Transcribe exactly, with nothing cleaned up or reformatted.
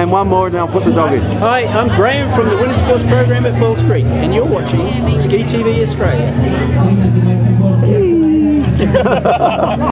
then one more, and then I'll put the dog in. Hi, I'm Graham from the Winter Sports Program at Falls Creek, and you're watching Ski T V Australia.